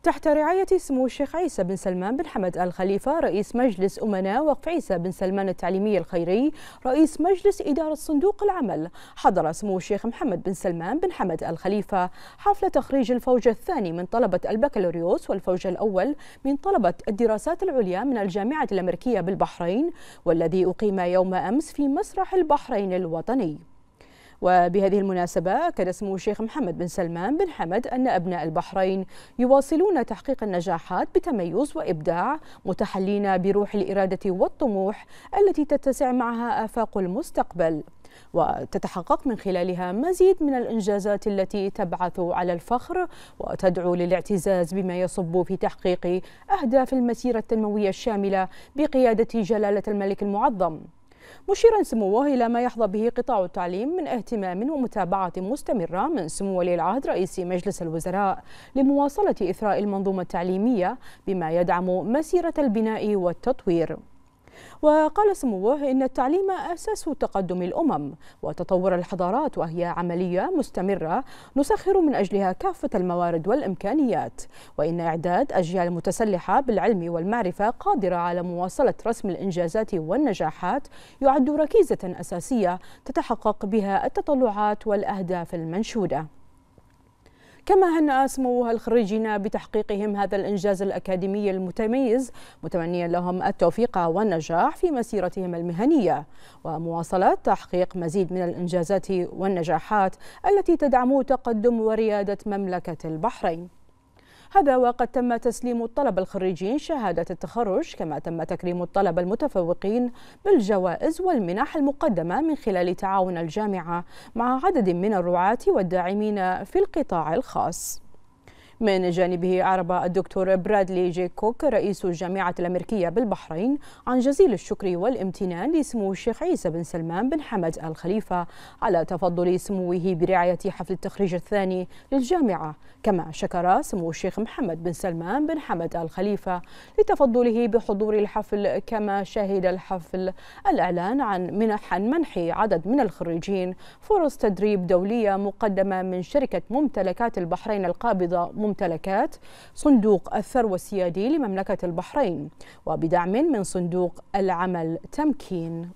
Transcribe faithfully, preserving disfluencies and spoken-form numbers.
تحت رعاية سمو الشيخ عيسى بن سلمان بن حمد آل خليفة رئيس مجلس أمناء وقف عيسى بن سلمان التعليمي الخيري رئيس مجلس إدارة صندوق العمل، حضر سمو الشيخ محمد بن سلمان بن حمد آل خليفة حفل تخريج الفوج الثاني من طلبة البكالوريوس والفوج الأول من طلبة الدراسات العليا من الجامعة الأمريكية بالبحرين، والذي أقيم يوم أمس في مسرح البحرين الوطني. وبهذه المناسبة أكد سمو الشيخ محمد بن سلمان بن حمد أن أبناء البحرين يواصلون تحقيق النجاحات بتميز وإبداع، متحلين بروح الإرادة والطموح التي تتسع معها آفاق المستقبل، وتتحقق من خلالها مزيد من الإنجازات التي تبعث على الفخر وتدعو للاعتزاز بما يصب في تحقيق أهداف المسيرة التنموية الشاملة بقيادة جلالة الملك المعظم، مشيرا سموه إلى ما يحظى به قطاع التعليم من اهتمام ومتابعة مستمرة من سمو ولي العهد رئيس مجلس الوزراء لمواصلة إثراء المنظومة التعليمية بما يدعم مسيرة البناء والتطوير. وقال سموه إن التعليم أساس تقدم الأمم وتطور الحضارات، وهي عملية مستمرة نسخر من أجلها كافة الموارد والإمكانيات، وإن إعداد أجيال متسلحة بالعلم والمعرفة قادرة على مواصلة رسم الإنجازات والنجاحات يعد ركيزة أساسية تتحقق بها التطلعات والأهداف المنشودة. كما هنأ سموه الخريجين بتحقيقهم هذا الإنجاز الأكاديمي المتميز، متمنيا لهم التوفيق والنجاح في مسيرتهم المهنية ومواصلة تحقيق مزيد من الإنجازات والنجاحات التي تدعم تقدم وريادة مملكة البحرين. هذا وقد تم تسليم الطلبة الخريجين شهادة التخرج، كما تم تكريم الطلبة المتفوقين بالجوائز والمنح المقدمة من خلال تعاون الجامعة مع عدد من الرعاة والداعمين في القطاع الخاص. من جانبه أعرب الدكتور برادلي جي كوك رئيس الجامعة الأمريكية بالبحرين عن جزيل الشكر والامتنان لسمو الشيخ عيسى بن سلمان بن حمد آل خليفة على تفضل سموه برعاية حفل التخريج الثاني للجامعة، كما شكر سمو الشيخ محمد بن سلمان بن حمد آل خليفة لتفضله بحضور الحفل، كما شهد الحفل الإعلان عن منح عن منح عدد من الخريجين فرص تدريب دولية مقدمة من شركة ممتلكات البحرين القابضة ممتلكات صندوق الثروة السيادي لمملكة البحرين، وبدعم من صندوق العمل تمكين.